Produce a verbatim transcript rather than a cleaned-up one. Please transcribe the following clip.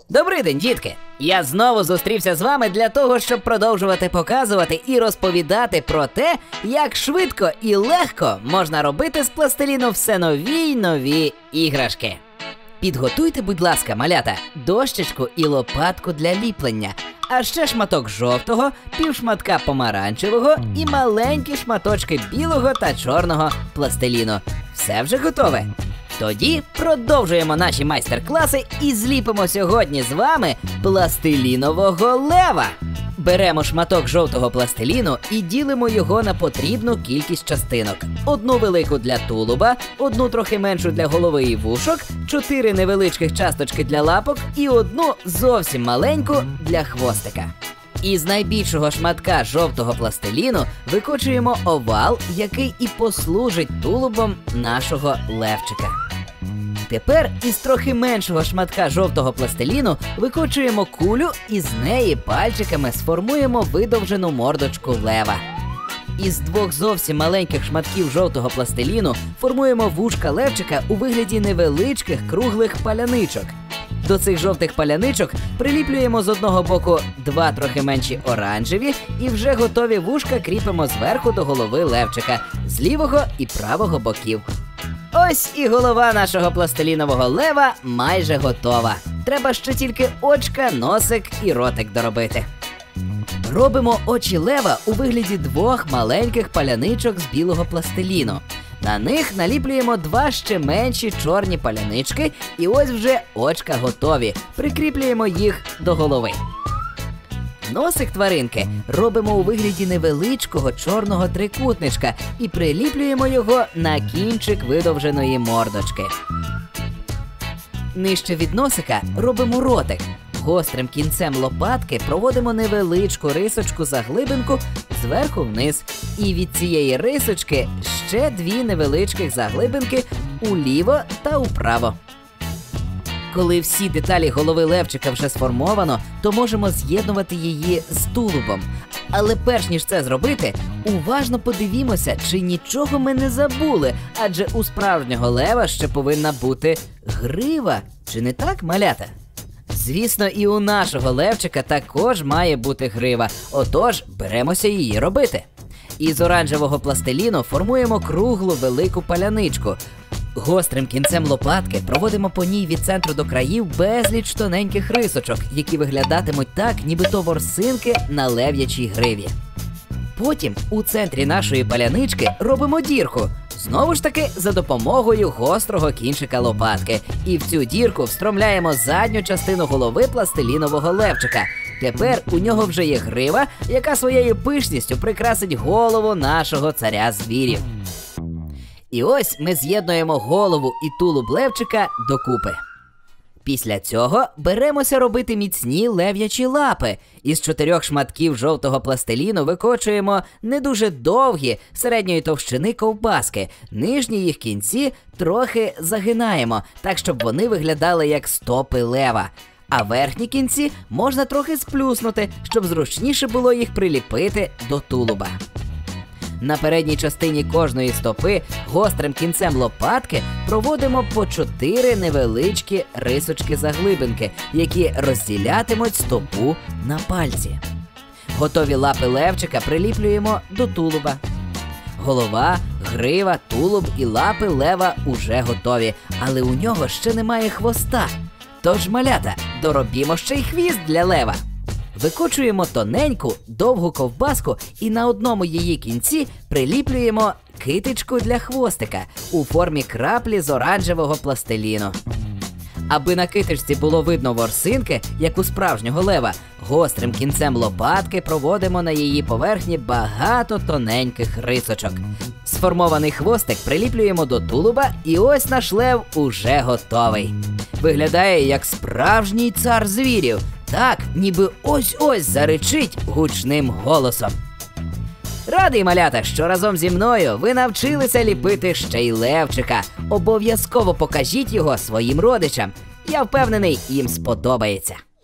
Добрий день, дітки! Я знову зустрівся з вами для того, щоб продовжувати показувати і розповідати про те, як швидко і легко можна робити з пластиліну все нові й нові іграшки. Підготуйте, будь ласка, малята, дощечку і лопатку для ліплення, а ще шматок жовтого, півшматка помаранчевого і маленькі шматочки білого та чорного пластиліну. Все вже готове? Тоді продовжуємо наші майстер-класи і зліпимо сьогодні з вами пластилінового лева. Беремо шматок жовтого пластиліну і ділимо його на потрібну кількість частинок. Одну велику для тулуба, одну трохи меншу для голови і вушок, чотири невеличких часточки для лапок і одну зовсім маленьку для хвостика. Із найбільшого шматка жовтого пластиліну викочуємо овал, який і послужить тулубом нашого левчика. Тепер із трохи меншого шматка жовтого пластиліну викочуємо кулю і з неї пальчиками сформуємо видовжену мордочку лева. Із двох зовсім маленьких шматків жовтого пластиліну формуємо вушка левчика у вигляді невеличких круглих паляничок. До цих жовтих паляничок приліплюємо з одного боку два трохи менші оранжеві і вже готові вушка кріпимо зверху до голови левчика, з лівого і правого боків. Ось і голова нашого пластилінового лева майже готова. Треба ще тільки очка, носик і ротик доробити. Робимо очі лева у вигляді двох маленьких паляничок з білого пластиліну. На них наліплюємо два ще менші чорні палянички, і ось вже очка готові. Прикріплюємо їх до голови. Носик тваринки робимо у вигляді невеличкого чорного трикутничка і приліплюємо його на кінчик видовженої мордочки. Нижче від носика робимо ротик. Гострим кінцем лопатки проводимо невеличку рисочку-заглибинку зверху вниз. І від цієї рисочки ще дві невеличких заглибинки уліво та управо. Коли всі деталі голови левчика вже сформовано, то можемо з'єднувати її з тулубом. Але перш ніж це зробити, уважно подивімося, чи нічого ми не забули, адже у справжнього лева ще повинна бути грива. Чи не так, малята? Звісно, і у нашого левчика також має бути грива, отож беремося її робити. Із оранжевого пластиліну формуємо круглу велику паляничку. Гострим кінцем лопатки проводимо по ній від центру до країв безліч тоненьких рисочок, які виглядатимуть так, нібито ворсинки на лев'ячій гриві. Потім у центрі нашої палянички робимо дірку, знову ж таки за допомогою гострого кінчика лопатки. І в цю дірку встромляємо задню частину голови пластилінового левчика. Тепер у нього вже є грива, яка своєю пишністю прикрасить голову нашого царя звірів. І ось ми з'єднуємо голову і тулуб левчика докупи. Після цього беремося робити міцні лев'ячі лапи. Із чотирьох шматків жовтого пластиліну викочуємо не дуже довгі, середньої товщини ковбаски. Нижні їх кінці трохи загинаємо, так щоб вони виглядали як стопи лева. А верхні кінці можна трохи сплюснути, щоб зручніше було їх приліпити до тулуба. На передній частині кожної стопи гострим кінцем лопатки проводимо по чотири невеличкі рисочки-заглибинки, які розділятимуть стопу на пальці. Готові лапи левчика приліплюємо до тулуба. Голова, грива, тулуб і лапи лева уже готові, але у нього ще немає хвоста. Тож, малята, доробімо ще й хвіст для лева. Викочуємо тоненьку, довгу ковбаску і на одному її кінці приліплюємо китичку для хвостика у формі краплі з оранжевого пластиліну. Аби на китичці було видно ворсинки, як у справжнього лева, гострим кінцем лопатки проводимо на її поверхні багато тоненьких рисочок. Сформований хвостик приліплюємо до тулуба, і ось наш лев уже готовий. Виглядає як справжній цар звірів. Так, ніби ось-ось заричить гучним голосом. Радий, малята, що разом зі мною ви навчилися ліпити ще й левчика. Обов'язково покажіть його своїм родичам. Я впевнений, їм сподобається.